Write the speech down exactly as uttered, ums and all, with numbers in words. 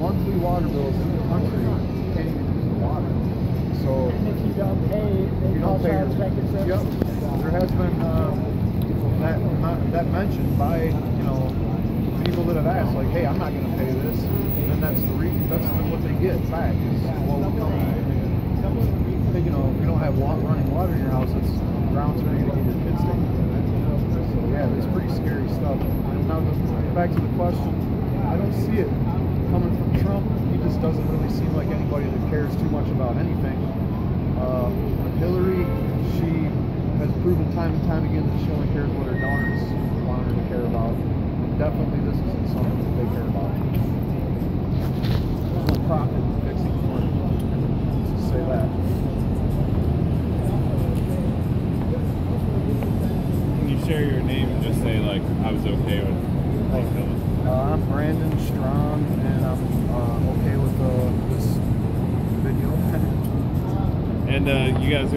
monthly water bills in the country can't even use the water. So and if you don't pay, they you call don't pay child your, protective yep. services. There has been uh, that that mentioned by you know people that have asked, like, hey, I'm not going to pay this, and that's the re that's what they get back is, well, we come and, you know, if you don't have water, running water in your house, it's grounds for you to get your kids taken care of. So yeah, it's pretty scary stuff. Now, the, back to the question, I don't see it coming from Trump. He just doesn't really seem like anybody that cares too much about anything. Uh, Hillary, she has proven time and time again that she only cares what her donors want her to care about. Definitely this isn't something that they care about. There's no profit in fixing money. Let's just say that. Can you share your name and just say, like, I was okay with it? Uh, I'm Brandon Strong, and I'm uh, okay with uh, this video. And uh, you guys